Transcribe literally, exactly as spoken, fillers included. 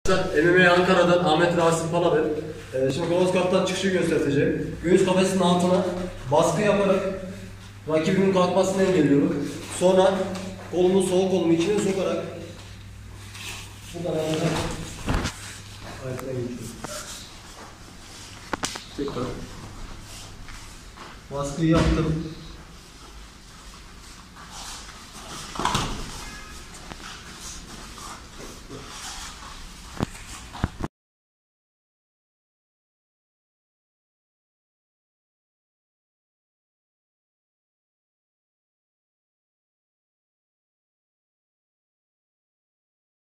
M M A Ankara'dan Ahmet Rasim Pala ben. Ee, şimdi Cross Cup'tan çıkışı göstereceğim. Göğüs kafesinin altına baskı yaparak rakibimin kalkmasını engelliyorum. Sonra kolumu, sol kolumu içine sokarak buradan alacağım. Ayakına geçiyorum. Tekrar. Baskıyı yaptım.